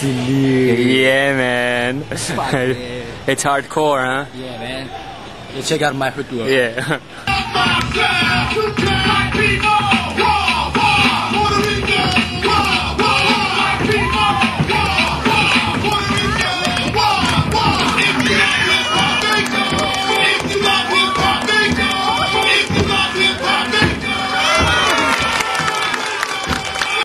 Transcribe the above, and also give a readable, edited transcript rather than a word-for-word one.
Silly. Yeah, man. Fuck, man. It's hardcore, huh? Yeah, man. You check out my footwork. Yeah.